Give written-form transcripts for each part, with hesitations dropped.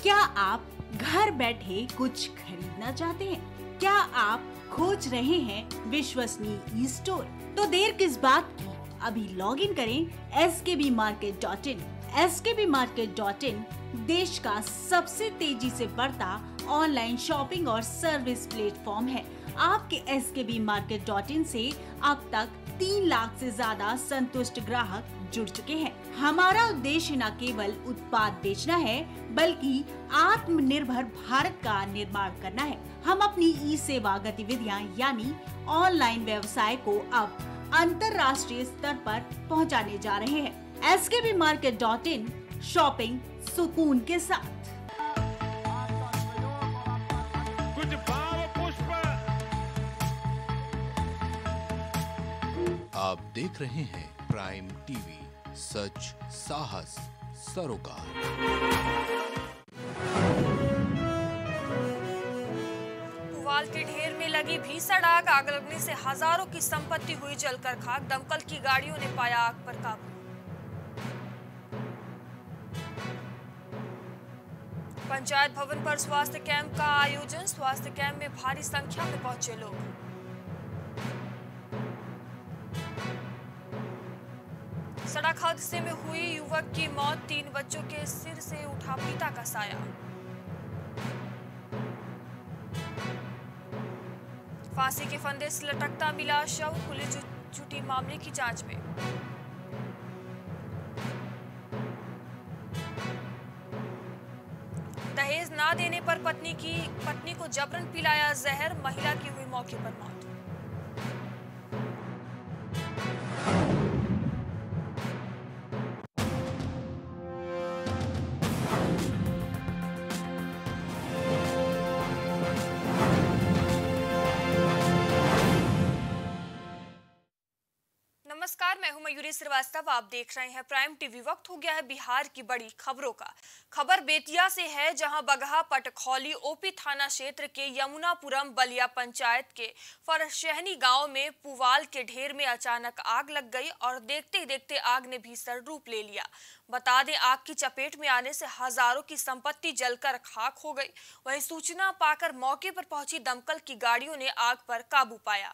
क्या आप घर बैठे कुछ खरीदना चाहते हैं? क्या आप खोज रहे हैं विश्वसनीय ई स्टोर? तो देर किस बात की, अभी लॉग इन करें skbmarket.in। skbmarket.in देश का सबसे तेजी से बढ़ता ऑनलाइन शॉपिंग और सर्विस प्लेटफॉर्म है। आपके skbmarket.in से अब तक 3 लाख से ज्यादा संतुष्ट ग्राहक जुड़ चुके हैं। हमारा उद्देश्य न केवल उत्पाद बेचना है, बल्कि आत्मनिर्भर भारत का निर्माण करना है। हम अपनी ई सेवा गतिविधियां यानी ऑनलाइन व्यवसाय को अब अंतर्राष्ट्रीय स्तर पर पहुंचाने जा रहे हैं। skbmarket.in, शॉपिंग सुकून के साथ। कुछ भाव पुष्प। आप देख रहे हैं प्राइम टीवी, सच साहस सरोकार। पुवाल के ढेर में लगी भीषण आग लगने से हजारों की संपत्ति हुई जलकर खाक। दमकल की गाड़ियों ने पाया आग पर काबू। पंचायत भवन पर स्वास्थ्य कैंप का आयोजन। स्वास्थ्य कैंप में भारी संख्या में पहुंचे लोग। सड़क हादसे में हुई युवक की मौत। 3 बच्चों के सिर से उठा पिता का साया। फांसी के फंदे से लटकता मिला शव। पुलिस जुटी मामले की जांच में। दहेज ना देने पर पत्नी को जबरन पिलाया जहर। महिला की हुई मौके पर मौत। नमस्कार, मैं हूं मयूरी श्रीवास्तव। आप देख रहे हैं प्राइम टीवी। वक्त हो गया है बिहार की बड़ी खबरों का। खबर बेतिया से है, जहां बगहा पटखौली ओपी थाना क्षेत्र के यमुनापुरम बलिया पंचायत के फरशहनी गांव में पुवाल के ढेर में अचानक आग लग गई और देखते ही देखते आग ने भीषण रूप ले लिया। बता दें, आग की चपेट में आने से हजारों की संपत्ति जलकर खाक हो गई। वहीं सूचना पाकर मौके पर पहुंची दमकल की गाड़ियों ने आग पर काबू पाया।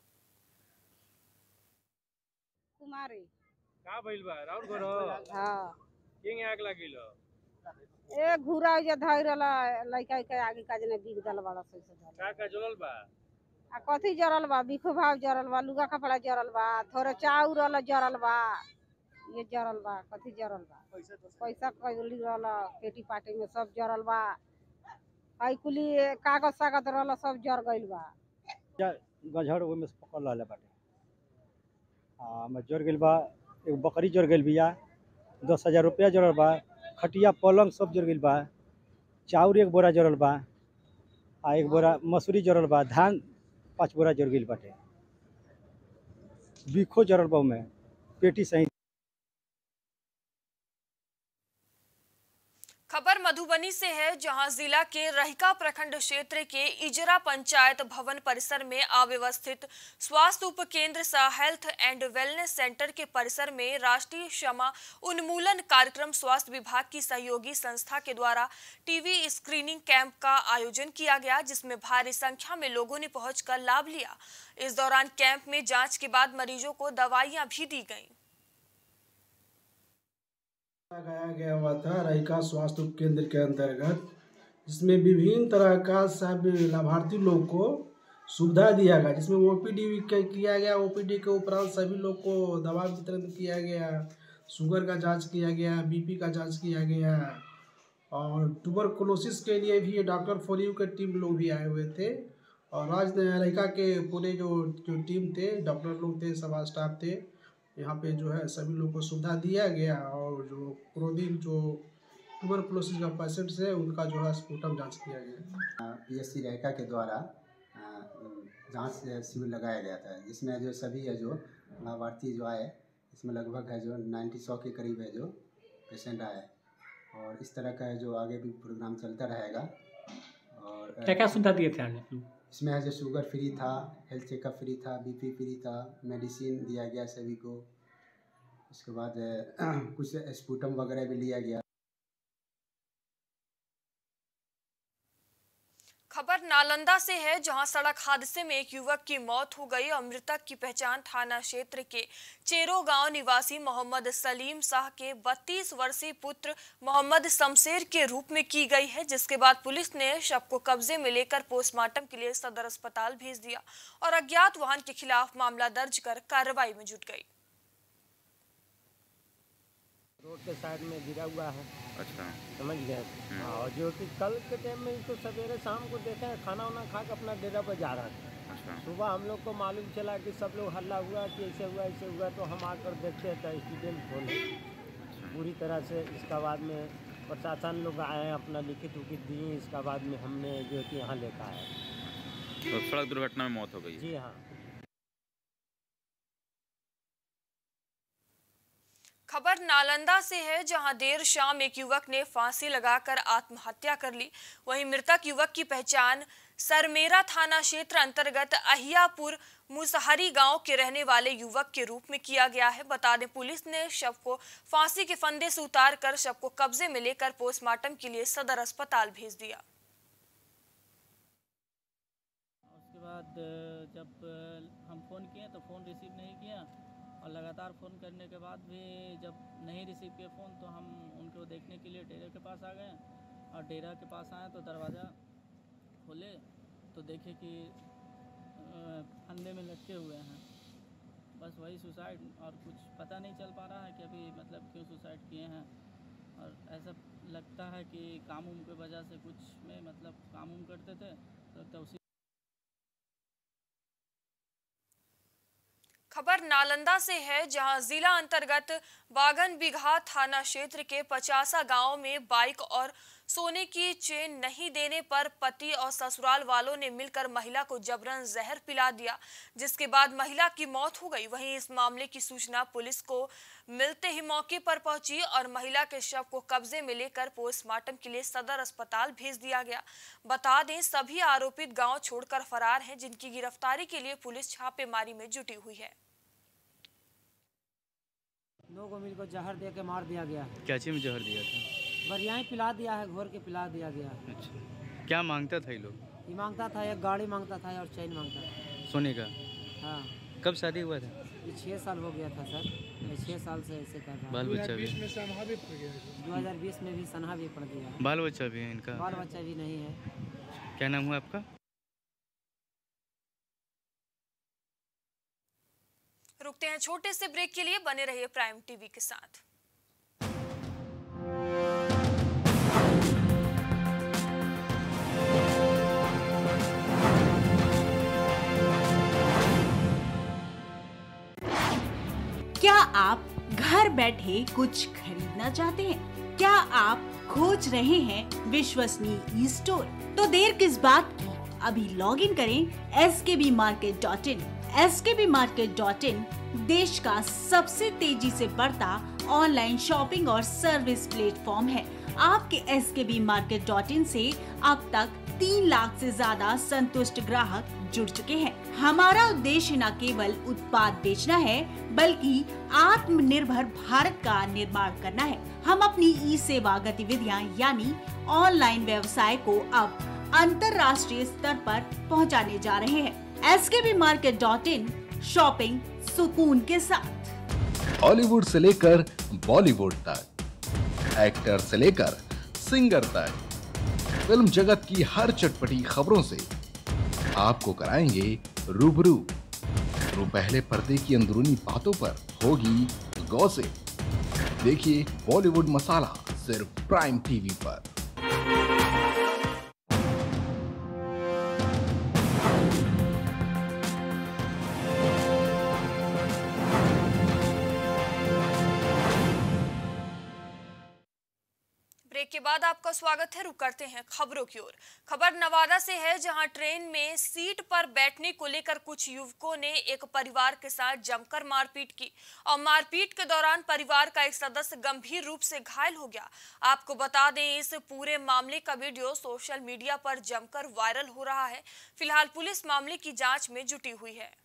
कुमारी का भइल बा राउर घर? हाँ, केंगे आग लागिल? ए घुरा जे धइरला लइका के आगे काज ने बिग दल वाला से धल। का जलल बा? आ कथी जरल बा? बिखो भाव जरल बा, लुगा कपड़ा जरल बा, थोड़ा चाउर जरल बा, ये जरल बा। कथी जरल बा? पैसा कइली रहल, पेटी पाटी में सब जरल बा। हई कुली कागज सागज रहल सब जर गइल बा। गझड़ में पकड़ रहले बाटे। में जर गइल बा। एक बकरी जर गइल बिया। 10,000 रुपया जरल बा। खटिया पलंग सब जर गइल बा। चाउर 1 बोरा जरल बा। 1 बोरा मसूरी जरल बा। धान 5 बोरा जर गइल बाटे। बीखो जरल बा में पेटी सही। खबर मधुबनी से है, जहां जिला के रहिका प्रखंड क्षेत्र के इजरा पंचायत भवन परिसर में अव्यवस्थित स्वास्थ्य उप केंद्र सह हेल्थ एंड वेलनेस सेंटर के परिसर में राष्ट्रीय क्षमा उन्मूलन कार्यक्रम स्वास्थ्य विभाग की सहयोगी संस्था के द्वारा टीवी स्क्रीनिंग कैंप का आयोजन किया गया, जिसमें भारी संख्या में लोगों ने पहुंचकर लाभ लिया। इस दौरान कैंप में जाँच के बाद मरीजों को दवाइयाँ भी दी गयी। लगाया गया हुआ था रहिका स्वास्थ्य उप केंद्र के अंतर्गत, जिसमें विभिन्न तरह का सब लाभार्थी लोग को सुविधा दिया गया, जिसमें ओपीडी किया गया। ओपीडी के उपरांत सभी लोग को दवा वितरण किया गया, शुगर का जांच किया गया, बीपी का जांच किया गया, और ट्यूबरकुलोसिस के लिए भी डॉक्टर फॉर यू के टीम लोग भी आए हुए थे। और रहिका के पूरे जो टीम थे, डॉक्टर लोग थे, सब स्टाफ थे, यहाँ पे जो है सभी लोगों को सुविधा दिया गया। और जो प्रोदीन जो ट्यूबरकुलोसिस का पेशेंट्स है, उनका जो है स्पुटम जांच किया गया। पीएससी रहिका के द्वारा जांच शिविर लगाया गया था, जिसमें जो सभी है जो लाभार्थी जो आए, इसमें लगभग है जो 90-100 के करीब है जो पेशेंट आए। और इस तरह का है जो आगे भी प्रोग्राम चलता रहेगा। और क्या क्या सुविधा दिए थे आज? इसमें है जो शुगर फ्री था, हेल्थ चेकअप फ्री था, बीपी फ्री था, मेडिसिन दिया गया सभी को। उसके बाद कुछ स्पुटम वगैरह भी लिया गया। खबर नालंदा से है, जहां सड़क हादसे में एक युवक की मौत हो गई और मृतक की पहचान थाना क्षेत्र के चेरो गांव निवासी मोहम्मद सलीम शाह के 32 वर्षीय पुत्र मोहम्मद शमशेर के रूप में की गई है, जिसके बाद पुलिस ने शव को कब्जे में लेकर पोस्टमार्टम के लिए सदर अस्पताल भेज दिया और अज्ञात वाहन के खिलाफ मामला दर्ज कर कार्रवाई में जुट गई। रोड के साइड में गिरा हुआ है। अच्छा, समझ गए। और जो कि कल के टाइम में इसको सवेरे शाम को देखे हैं, खाना वाना खा के अपना डेरा पर जा रहा था। अच्छा। सुबह हम लोग को मालूम चला कि सब लोग हल्ला हुआ कि ऐसे हुआ, तो हम आकर देखते हैं तो एक्सीडेंट खोले पूरी तरह से। इसका बाद में प्रशासन लोग आए, अपना लिखित उखित दिए, इसका बाद में हमने जो कि यहाँ लेकर आए। तो सड़क दुर्घटना में मौत हो गई? जी हाँ। खबर नालंदा से है, जहां देर शाम एक युवक ने फांसी लगाकर आत्महत्या कर ली। वहीं मृतक युवक की पहचान सरमेरा थाना क्षेत्र अंतर्गत अहियापुर मुसहरी गांव के रहने वाले युवक के रूप में किया गया है। बता दें, पुलिस ने शव को फांसी के फंदे से उतारकर शव को कब्जे में लेकर पोस्टमार्टम के लिए सदर अस्पताल भेज दिया। उसके बाद जब हम फ़ोन किए तो फ़ोन रिसीव नहीं किया और लगातार फ़ोन करने के बाद भी जब नहीं रिसीव किया फ़ोन तो हम उनको देखने के लिए डेरे के पास आ गए और डेरा के पास आए तो दरवाज़ा खोले तो देखे कि फंदे में लटके हुए हैं। बस वही सुसाइड, और कुछ पता नहीं चल पा रहा है कि अभी मतलब क्यों सुसाइड किए हैं। और ऐसा लगता है कि काम उम की वजह से कुछ में मतलब काम उम करते थे तो लगता है उसी। खबर नालंदा से है, जहां जिला अंतर्गत बागन बिघा थाना क्षेत्र के 50 गांव में बाइक और सोने की चेन नहीं देने पर पति और ससुराल वालों ने मिलकर महिला को जबरन जहर पिला दिया, जिसके बाद महिला की मौत हो गई। वहीं इस मामले की सूचना पुलिस को मिलते ही मौके पर पहुंची और महिला के शव को कब्जे में लेकर पोस्टमार्टम के लिए सदर अस्पताल भेज दिया गया। बता दें, सभी आरोपित गांव छोड़कर फरार हैं, जिनकी गिरफ्तारी के लिए पुलिस छापेमारी में जुटी हुई है। 2 को मिलकर जहर दे के मार दिया गया। क्या चीज में जहर दिया था? बरियाई पिला दिया है, घोर के पिला दिया गया। अच्छा, क्या मांगता था ये लोग? ये मांगता था, एक गाड़ी मांगता था और चैन मांगता था सोने का। हाँ। कब शादी हुआ था? ये 6 साल हो गया था सर। ये 6 साल से ऐसे कर रहा है। बाल बच्चा भी? 2020 में भी सनहा भी पड़ गया। बाल बच्चा भी है इनका? बाल बच्चा भी नहीं है। क्या नाम हुआ आपका? रुकते हैं छोटे से ब्रेक के लिए, बने रहिए प्राइम टीवी के साथ। क्या आप घर बैठे कुछ खरीदना चाहते हैं? क्या आप खोज रहे हैं विश्वसनीय ई स्टोर? तो देर किस बात की, अभी लॉग इन करें skbmarket.in। skbmarket.in देश का सबसे तेजी से बढ़ता ऑनलाइन शॉपिंग और सर्विस प्लेटफॉर्म है। आपके skbmarket.in से अब तक 3 लाख से ज्यादा संतुष्ट ग्राहक जुड़ चुके हैं। हमारा उद्देश्य न केवल उत्पाद बेचना है, बल्कि आत्मनिर्भर भारत का निर्माण करना है। हम अपनी ई सेवा गतिविधियां यानी ऑनलाइन व्यवसाय को अब अंतर्राष्ट्रीय स्तर पर पहुंचाने जा रहे हैं। skbmarket.in, शॉपिंग सुकून के साथ। हॉलीवुड से लेकर बॉलीवुड तक, एक्टर से लेकर सिंगर तक, फिल्म जगत की हर चटपटी खबरों से आपको कराएंगे रूबरू। पहले पर्दे की अंदरूनी बातों पर होगी गॉसिप। देखिए बॉलीवुड मसाला सिर्फ प्राइम टीवी पर। ब्रेक के बाद आपका स्वागत है। रुक करते हैं खबरों की ओर। खबर नवादा से है, जहां ट्रेन में सीट पर बैठने को लेकर कुछ युवकों ने एक परिवार के साथ जमकर मारपीट की और मारपीट के दौरान परिवार का एक सदस्य गंभीर रूप से घायल हो गया। आपको बता दें, इस पूरे मामले का वीडियो सोशल मीडिया पर जमकर वायरल हो रहा है। फिलहाल पुलिस मामले की जांच में जुटी हुई है।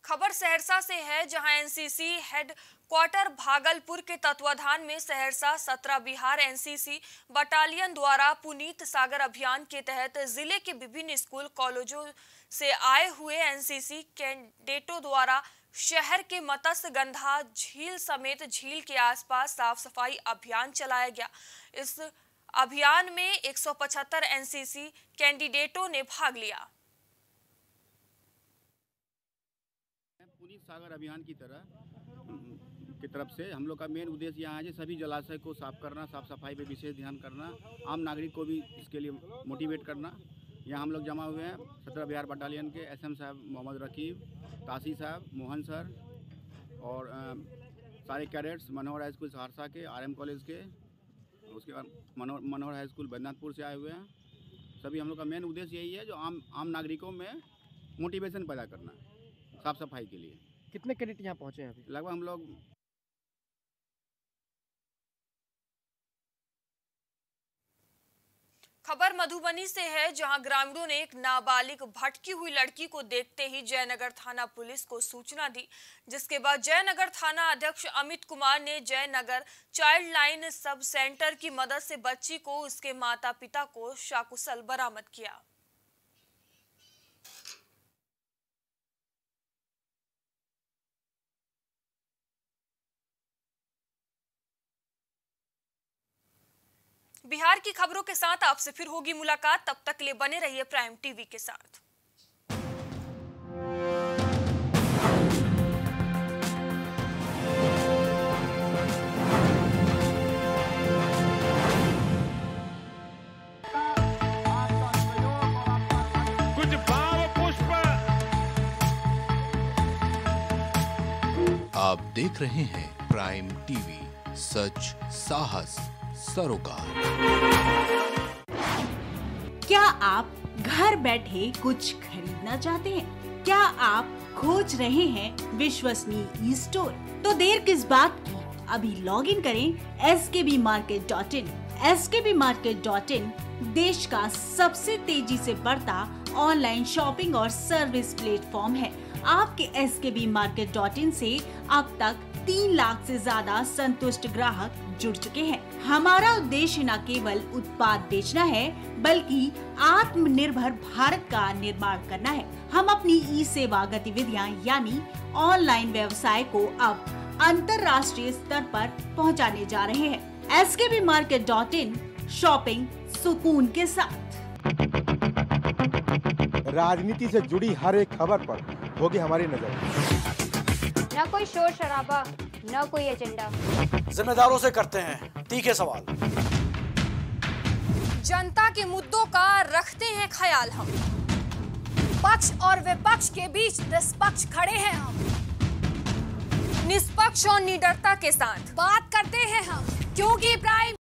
खबर सहरसा से है, जहां एनसीसी हेडक्वार्टर भागलपुर के तत्वाधान में सहरसा 17 बिहार एनसीसी बटालियन द्वारा पुनीत सागर अभियान के तहत जिले के विभिन्न स्कूल कॉलेजों से आए हुए एनसीसी कैडेटों द्वारा शहर के मत्स्य गंधा झील समेत झील के आसपास साफ सफाई अभियान चलाया गया। इस अभियान में 175 एनसीसी कैंडिडेटों ने भाग लिया। पुनीत सागर अभियान की तरफ से हम लोग का मेन उद्देश्य यहाँ है सभी जलाशय को साफ करना, साफ सफाई पे विशेष ध्यान करना, आम नागरिक को भी इसके लिए मोटिवेट करना। यहाँ हम लोग जमा हुए हैं 17 बिहार बटालियन के एसएम साहब मोहम्मद रकीब, तासी साहब, मोहन सर और सारे cadets Manohar high school Saharsa के, आरएम कॉलेज के, उसके बाद मनोहर हाई स्कूल बैजनाथपुर से आए हुए हैं। सभी हम लोग का मेन उद्देश्य यही है जो आम नागरिकों में मोटिवेशन पैदा करना साफ सफाई के लिए। कितने कैडेट यहाँ पहुँचे हैं अभी? लगभग हम लोग खबर मधुबनी से है, जहां ग्रामीणों ने एक नाबालिग भटकी हुई लड़की को देखते ही जयनगर थाना पुलिस को सूचना दी, जिसके बाद जयनगर थाना अध्यक्ष अमित कुमार ने Jaynagar child line sub centre की मदद से बच्ची को उसके माता पिता को सकुशल बरामद किया। बिहार की खबरों के साथ आपसे फिर होगी मुलाकात, तब तक के लिए बने रहिए प्राइम टीवी के साथ। कुछ भाव पुष्प। आप देख रहे हैं प्राइम टीवी, सच साहस सरोकार। क्या आप घर बैठे कुछ खरीदना चाहते हैं? क्या आप खोज रहे हैं विश्वसनीय ई स्टोर? तो देर किस बात की, अभी लॉग इन करें skbmarket.in। skbmarket.in देश का सबसे तेजी से बढ़ता ऑनलाइन शॉपिंग और सर्विस प्लेटफॉर्म है। आपके skbmarket.in से अब तक 3 लाख से ज्यादा संतुष्ट ग्राहक जुड़ चुके हैं। हमारा उद्देश्य न केवल उत्पाद बेचना है, बल्कि आत्मनिर्भर भारत का निर्माण करना है। हम अपनी ई सेवा गतिविधियां यानी ऑनलाइन व्यवसाय को अब अंतर्राष्ट्रीय स्तर पर पहुंचाने जा रहे हैं। skbmarket.in, शॉपिंग सुकून के साथ। राजनीति से जुड़ी हर एक खबर पर होगी हमारी नजर। न कोई शोर शराबा, न कोई एजेंडा, जिम्मेदारों से करते हैं तीखे सवाल। जनता के मुद्दों का रखते हैं ख्याल हम, पक्ष और विपक्ष के बीच निष्पक्ष खड़े हैं हम, निष्पक्ष और निडरता के साथ बात करते हैं हम, क्योंकि प्राइम